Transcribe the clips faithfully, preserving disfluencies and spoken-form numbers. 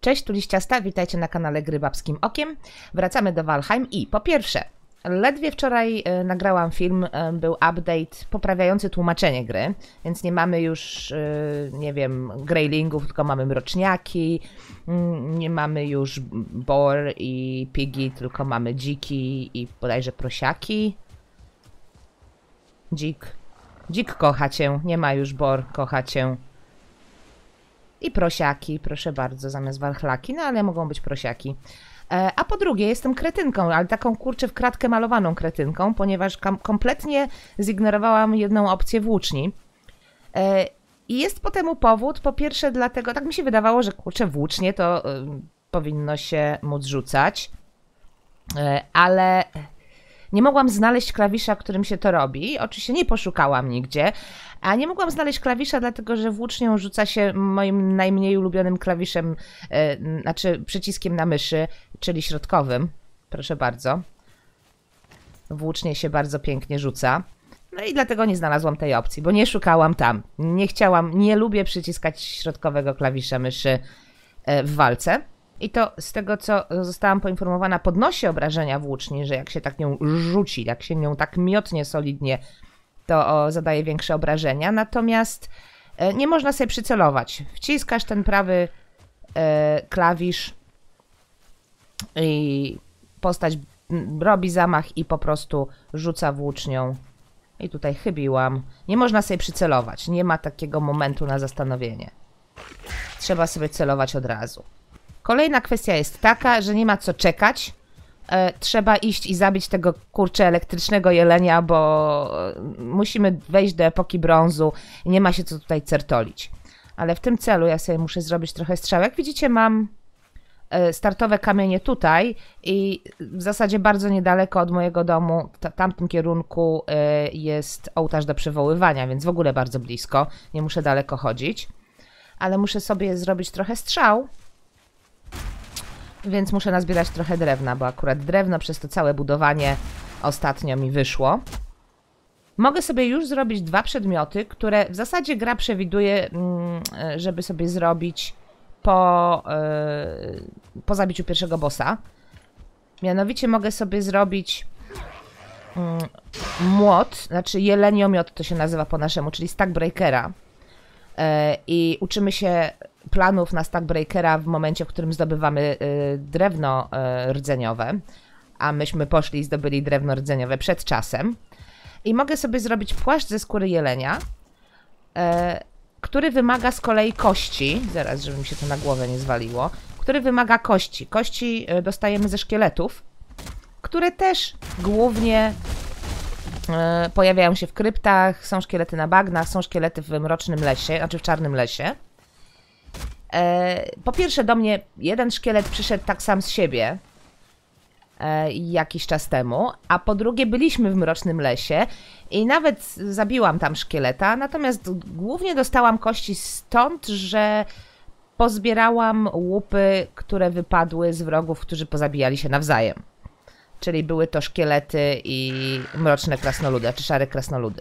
Cześć, tu Liściasta, witajcie na kanale Gry Babskim Okiem. Wracamy do Valheim i po pierwsze, ledwie wczoraj y, nagrałam film, y, był update poprawiający tłumaczenie gry, więc nie mamy już, y, nie wiem, greylingów, tylko mamy mroczniaki, y, nie mamy już boar i pigi, tylko mamy dziki i bodajże prosiaki. Dzik. Dzik kocha cię, nie ma już boar, kocha cię. I prosiaki, proszę bardzo, zamiast warchlaki, no ale mogą być prosiaki. E, a po drugie, jestem kretynką, ale taką kurczę w kratkę malowaną kretynką, ponieważ kompletnie zignorowałam jedną opcję włóczni. E, I jest po temu powód, po pierwsze dlatego, tak mi się wydawało, że kurczę włócznie to y, powinno się móc rzucać, e, ale nie mogłam znaleźć klawisza, którym się to robi. Oczywiście nie poszukałam nigdzie, a nie mogłam znaleźć klawisza, dlatego że włócznią rzuca się moim najmniej ulubionym klawiszem, yy, znaczy przyciskiem na myszy, czyli środkowym. Proszę bardzo. Włócznie się bardzo pięknie rzuca. No i dlatego nie znalazłam tej opcji, bo nie szukałam tam. Nie chciałam, nie lubię przyciskać środkowego klawisza myszy yy, w walce. I to z tego, co zostałam poinformowana, podnosi obrażenia włóczni, że jak się tak nią rzuci, jak się nią tak miotnie solidnie, to o, zadaje większe obrażenia. Natomiast e, nie można sobie przycelować. Wciskasz ten prawy e, klawisz i postać robi zamach i po prostu rzuca włócznią. I tutaj chybiłam. Nie można sobie przycelować. Nie ma takiego momentu na zastanowienie. Trzeba sobie celować od razu. Kolejna kwestia jest taka, że nie ma co czekać. E, trzeba iść i zabić tego kurczę elektrycznego jelenia, bo musimy wejść do epoki brązu i nie ma się co tutaj certolić. Ale w tym celu ja sobie muszę zrobić trochę strzał. Jak widzicie, mam e, startowe kamienie tutaj i w zasadzie bardzo niedaleko od mojego domu, w tamtym kierunku e, jest ołtarz do przywoływania, więc w ogóle bardzo blisko. Nie muszę daleko chodzić. Ale muszę sobie zrobić trochę strzał. Więc muszę nazbierać trochę drewna, bo akurat drewno przez to całe budowanie ostatnio mi wyszło. Mogę sobie już zrobić dwa przedmioty, które w zasadzie gra przewiduje, żeby sobie zrobić po, po zabiciu pierwszego bossa. Mianowicie mogę sobie zrobić młot, znaczy jeleniomiot to się nazywa po naszemu, czyli Stackbreakera. I uczymy się planów na Stackbreakera w momencie, w którym zdobywamy y, drewno y, rdzeniowe, a myśmy poszli i zdobyli drewno rdzeniowe przed czasem. I mogę sobie zrobić płaszcz ze skóry jelenia, y, który wymaga z kolei kości, zaraz, żeby mi się to na głowę nie zwaliło, który wymaga kości. Kości y, dostajemy ze szkieletów, które też głównie y, pojawiają się w kryptach, są szkielety na bagnach, są szkielety w mrocznym lesie, znaczy w czarnym lesie. Po pierwsze do mnie jeden szkielet przyszedł tak sam z siebie e, jakiś czas temu, a po drugie byliśmy w mrocznym lesie i nawet zabiłam tam szkieleta, natomiast głównie dostałam kości stąd, że pozbierałam łupy, które wypadły z wrogów, którzy pozabijali się nawzajem. Czyli były to szkielety i mroczne krasnoludy, czy szare krasnoludy.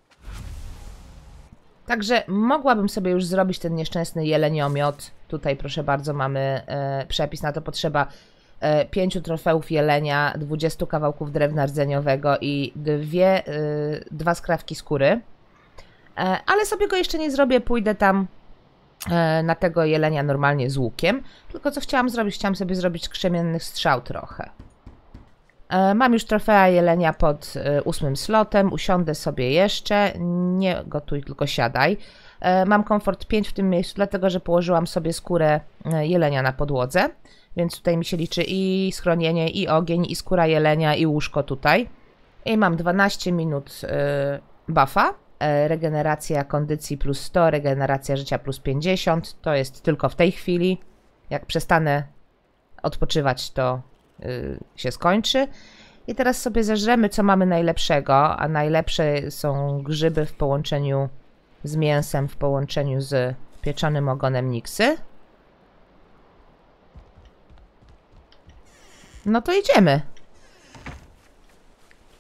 Także mogłabym sobie już zrobić ten nieszczęsny jeleniomiot. Tutaj proszę bardzo mamy e, przepis, na to potrzeba e, pięciu trofeów jelenia, dwudziestu kawałków drewna rdzeniowego i dwie, e, dwa skrawki skóry. E, ale sobie go jeszcze nie zrobię, pójdę tam e, na tego jelenia normalnie z łukiem. Tylko co chciałam zrobić? Chciałam sobie zrobić krzemiennych strzał trochę. Mam już trofea jelenia pod ósmym slotem, usiądę sobie jeszcze, nie gotuj, tylko siadaj. Mam komfort pięć w tym miejscu, dlatego że położyłam sobie skórę jelenia na podłodze, więc tutaj mi się liczy i schronienie, i ogień, i skóra jelenia, i łóżko tutaj. I mam dwanaście minut buffa, regeneracja kondycji plus sto, regeneracja życia plus pięćdziesiąt, to jest tylko w tej chwili. Jak przestanę odpoczywać, to się skończy. I teraz sobie zeżremy, co mamy najlepszego, a najlepsze są grzyby w połączeniu z mięsem, w połączeniu z pieczonym ogonem Niksy. No to idziemy.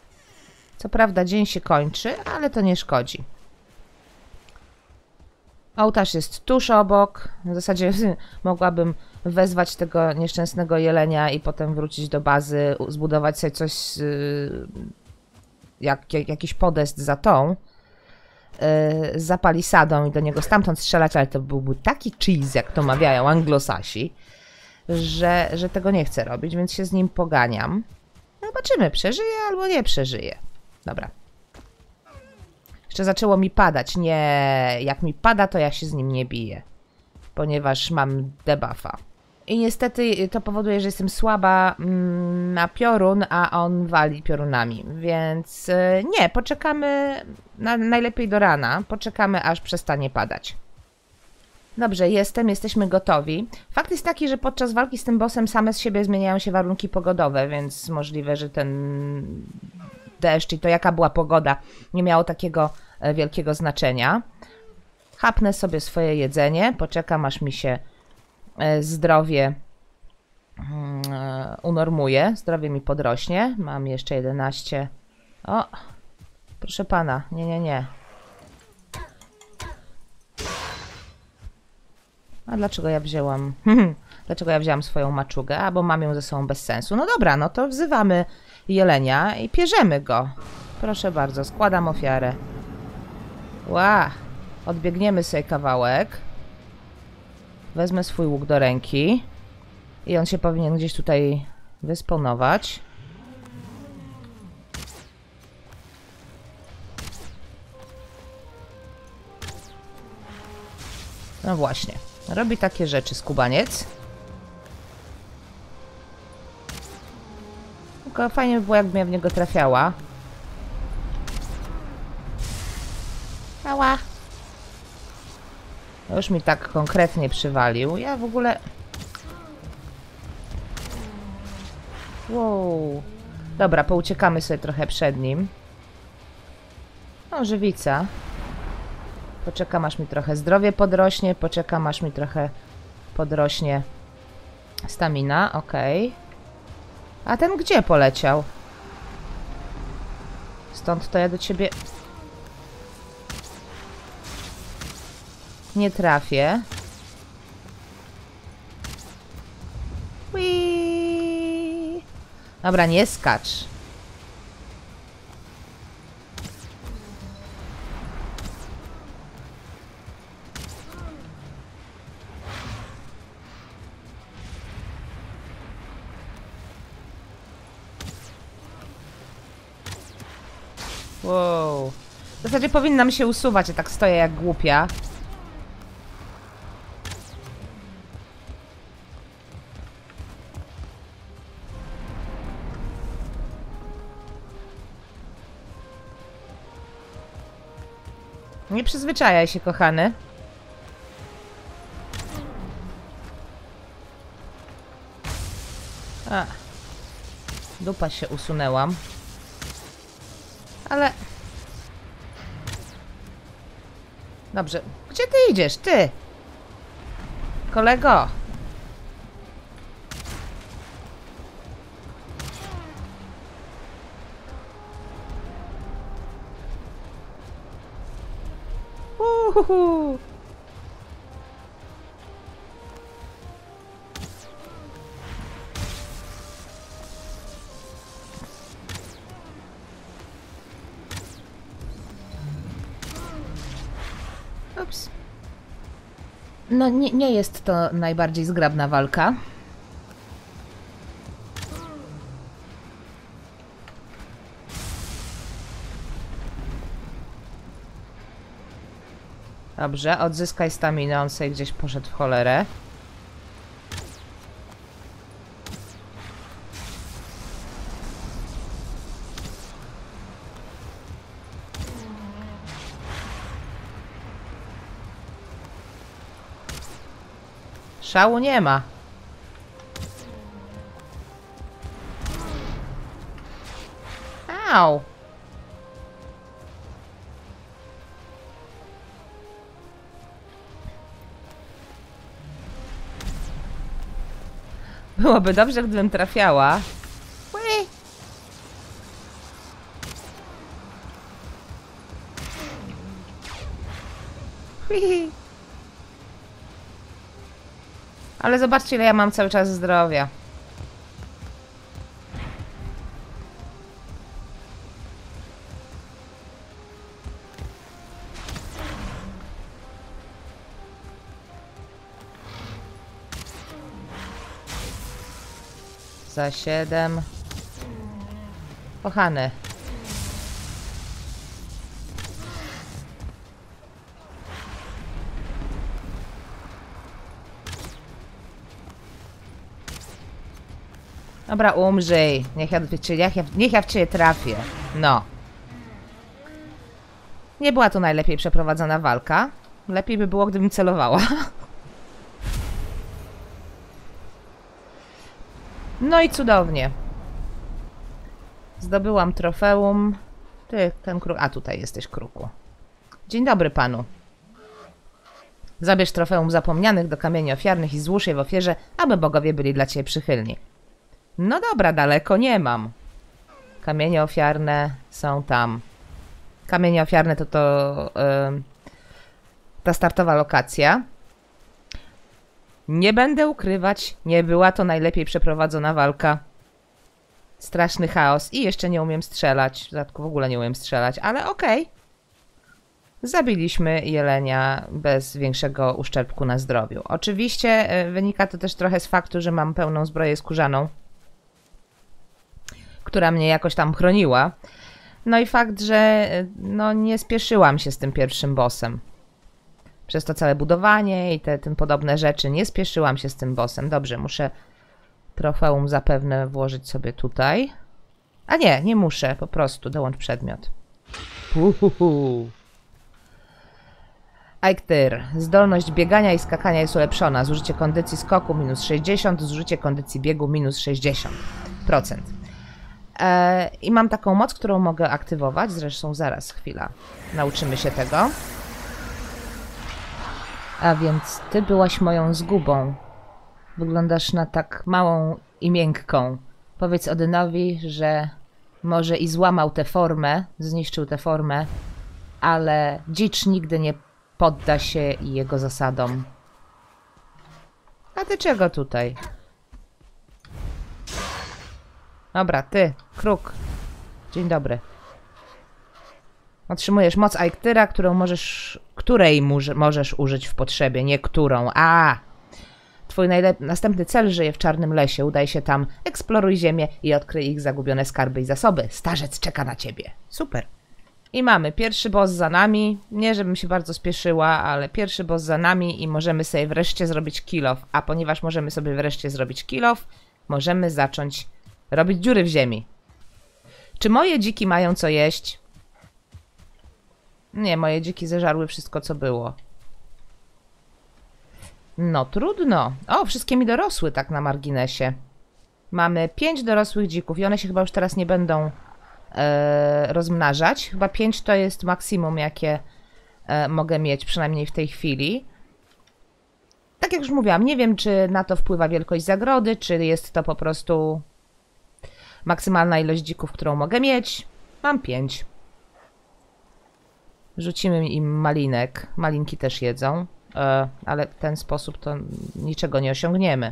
Co prawda dzień się kończy, ale to nie szkodzi. Ołtarz jest tuż obok. W zasadzie mogłabym wezwać tego nieszczęsnego jelenia i potem wrócić do bazy, zbudować sobie coś, yy, jak, jak, jakiś podest za tą, yy, za palisadą i do niego stamtąd strzelać, ale to byłby taki cheese, jak to mawiają anglosasi, że, że tego nie chcę robić, więc się z nim poganiam. Zobaczymy, przeżyje albo nie przeżyje. Dobra. Jeszcze zaczęło mi padać. Nie, jak mi pada, to ja się z nim nie biję. Ponieważ mam debuffa. I niestety to powoduje, że jestem słaba mm, na piorun, a on wali piorunami. Więc yy, nie, poczekamy na, najlepiej do rana. Poczekamy, aż przestanie padać. Dobrze, jestem, jesteśmy gotowi. Fakt jest taki, że podczas walki z tym bossem same z siebie zmieniają się warunki pogodowe, więc możliwe, że ten deszcz i to jaka była pogoda nie miało takiego wielkiego znaczenia. Chapnę sobie swoje jedzenie, poczekam aż mi się zdrowie unormuje, zdrowie mi podrośnie. Mam jeszcze jedenaście. O, proszę pana, nie, nie, nie. A dlaczego ja wzięłam... dlaczego ja wzięłam swoją maczugę? A bo mam ją ze sobą bez sensu. No dobra, no to wzywamy jelenia i pierzemy go. Proszę bardzo, składam ofiarę. Ła! Odbiegniemy sobie kawałek. Wezmę swój łuk do ręki. I on się powinien gdzieś tutaj wysponować. No właśnie. Robi takie rzeczy skubaniec. Tylko fajnie by było, jakbym ja w niego trafiała. Ała. Już mi tak konkretnie przywalił. Ja w ogóle... Wow. Dobra, pouciekamy sobie trochę przed nim. O, żywica. Poczekam, aż mi trochę zdrowie podrośnie. Poczekam, aż mi trochę podrośnie stamina. Okej. Okay. A ten gdzie poleciał? Stąd to ja do ciebie... nie trafię. Whee! Dobra, nie skacz. Wow. W zasadzie powinnam się usuwać, ja tak stoję jak głupia. Nie przyzwyczajaj się, kochany. A. Dupa się usunęłam. Ale... Dobrze. Gdzie ty idziesz? Ty! Kolego! Uhuhu. Ups. No nie, nie jest to najbardziej zgrabna walka. Dobrze, odzyskaj staminę, on sobie gdzieś poszedł w cholerę. Szału nie ma. Au! Byłoby dobrze, gdybym trafiała. Ui. Ui. Ale zobaczcie, ile ja mam cały czas zdrowia. Za siedem. Kochany. Dobra, umrzyj. Niech ja, niech ja, niech ja w ciebie trafię. No. Nie była to najlepiej przeprowadzona walka. Lepiej by było, gdybym celowała. No i cudownie. Zdobyłam trofeum. Ty, ten kruk... A, tutaj jesteś, kruku. Dzień dobry panu. Zabierz trofeum zapomnianych do kamieni ofiarnych i złóż je w ofierze, aby bogowie byli dla ciebie przychylni. No dobra, daleko nie mam. Kamienie ofiarne są tam. Kamienie ofiarne to to... Yy, ta startowa lokacja. Nie będę ukrywać, nie była to najlepiej przeprowadzona walka. Straszny chaos i jeszcze nie umiem strzelać. W dodatku w ogóle nie umiem strzelać, ale okej. Okay. Zabiliśmy jelenia bez większego uszczerbku na zdrowiu. Oczywiście wynika to też trochę z faktu, że mam pełną zbroję skórzaną, która mnie jakoś tam chroniła. No i fakt, że no, nie spieszyłam się z tym pierwszym bossem. Przez to całe budowanie i te tym podobne rzeczy nie spieszyłam się z tym bossem. Dobrze, muszę trofeum zapewne włożyć sobie tutaj. A nie, nie muszę, po prostu dołącz przedmiot. Uhuhu. Aiktyr. Zdolność biegania i skakania jest ulepszona. Zużycie kondycji skoku minus sześćdziesiąt, zużycie kondycji biegu minus sześćdziesiąt procent. Eee, I mam taką moc, którą mogę aktywować. Zresztą zaraz, chwila. Nauczymy się tego. A więc ty byłaś moją zgubą. Wyglądasz na tak małą i miękką. Powiedz Odynowi, że może i złamał tę formę, zniszczył tę formę, ale dzicz nigdy nie podda się jego zasadom. A ty czego tutaj? Dobra, ty, kruk. Dzień dobry. Otrzymujesz moc Aiktyra, którą możesz, której możesz użyć w potrzebie, nie którą. A! Twój następny cel żyje w czarnym lesie. Udaj się tam, eksploruj ziemię i odkryj ich zagubione skarby i zasoby. Starzec czeka na ciebie. Super. I mamy pierwszy boss za nami. Nie, żebym się bardzo spieszyła, ale pierwszy boss za nami i możemy sobie wreszcie zrobić kill off. A ponieważ możemy sobie wreszcie zrobić kill off, możemy zacząć robić dziury w ziemi. Czy moje dziki mają co jeść? Nie, moje dziki zeżarły wszystko, co było. No, trudno. O, wszystkie mi dorosły tak na marginesie. Mamy pięć dorosłych dzików i one się chyba już teraz nie będą e, rozmnażać. Chyba pięć to jest maksimum, jakie e, mogę mieć, przynajmniej w tej chwili. Tak jak już mówiłam, nie wiem, czy na to wpływa wielkość zagrody, czy jest to po prostu maksymalna ilość dzików, którą mogę mieć. Mam pięć. Rzucimy im malinek. Malinki też jedzą, e, ale w ten sposób to niczego nie osiągniemy.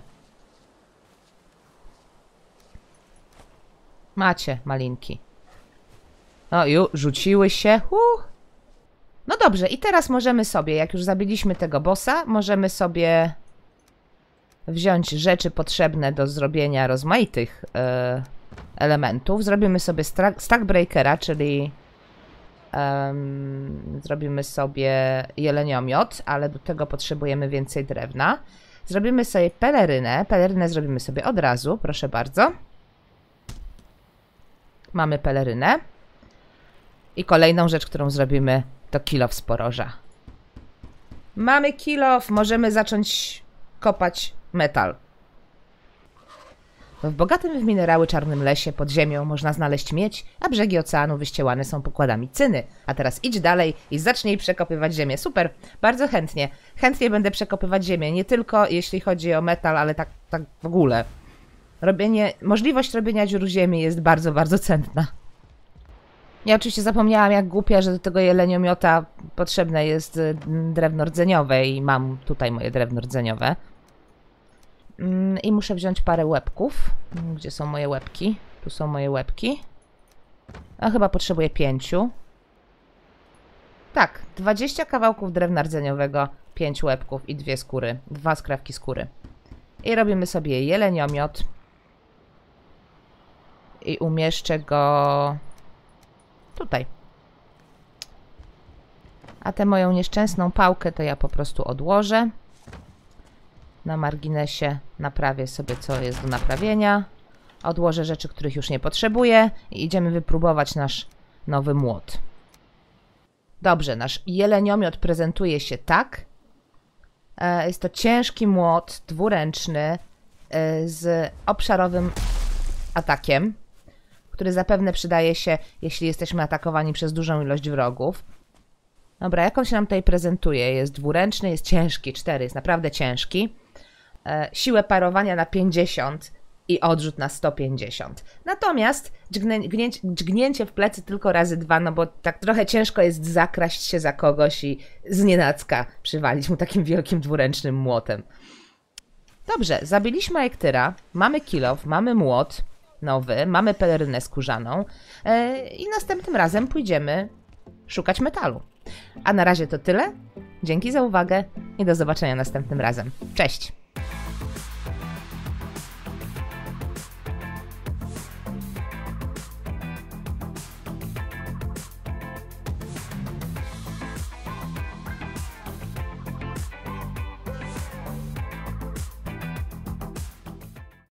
Macie malinki. No już rzuciły się. Uh. No dobrze, i teraz możemy sobie, jak już zabiliśmy tego bossa, możemy sobie wziąć rzeczy potrzebne do zrobienia rozmaitych e, elementów. Zrobimy sobie stack breakera, czyli Um, zrobimy sobie jeleniomiot, ale do tego potrzebujemy więcej drewna. Zrobimy sobie pelerynę. Pelerynę zrobimy sobie od razu, proszę bardzo. Mamy pelerynę. I kolejną rzecz, którą zrobimy, to kill off z poroża. Mamy kill off, możemy zacząć kopać metal. W bogatym w minerały czarnym lesie pod ziemią można znaleźć miedź, a brzegi oceanu wyściełane są pokładami cyny. A teraz idź dalej i zacznij przekopywać ziemię. Super, bardzo chętnie. Chętnie będę przekopywać ziemię, nie tylko jeśli chodzi o metal, ale tak, tak w ogóle. Robienie, możliwość robienia dziur w ziemi jest bardzo, bardzo cenna. Ja oczywiście zapomniałam, jak głupia, że do tego jeleniomiota potrzebne jest drewno rdzeniowe i mam tutaj moje drewno rdzeniowe. Mm, I muszę wziąć parę łebków. Gdzie są moje łebki? Tu są moje łebki. A chyba potrzebuję pięciu. Tak, dwadzieścia kawałków drewna rdzeniowego, pięć łebków i dwie skóry. Dwa skrawki skóry. I robimy sobie jeleniomiot. I umieszczę go tutaj. A tę moją nieszczęsną pałkę to ja po prostu odłożę. Na marginesie naprawię sobie, co jest do naprawienia. Odłożę rzeczy, których już nie potrzebuję i idziemy wypróbować nasz nowy młot. Dobrze, nasz jeleniomiot prezentuje się tak. Jest to ciężki młot dwuręczny z obszarowym atakiem, który zapewne przydaje się, jeśli jesteśmy atakowani przez dużą ilość wrogów. Dobra, jak on się nam tutaj prezentuje? Jest dwuręczny, jest ciężki, cztery, jest naprawdę ciężki. E, siłę parowania na pięćdziesiąt i odrzut na sto pięćdziesiąt. Natomiast dźgnę, gnięcie, dźgnięcie w plecy tylko razy dwa, no bo tak trochę ciężko jest zakraść się za kogoś i znienacka przywalić mu takim wielkim dwuręcznym młotem. Dobrze, zabiliśmy Ektyra, mamy kilof, mamy młot nowy, mamy pelerynę skórzaną e, i następnym razem pójdziemy szukać metalu. A na razie to tyle. Dzięki za uwagę i do zobaczenia następnym razem. Cześć!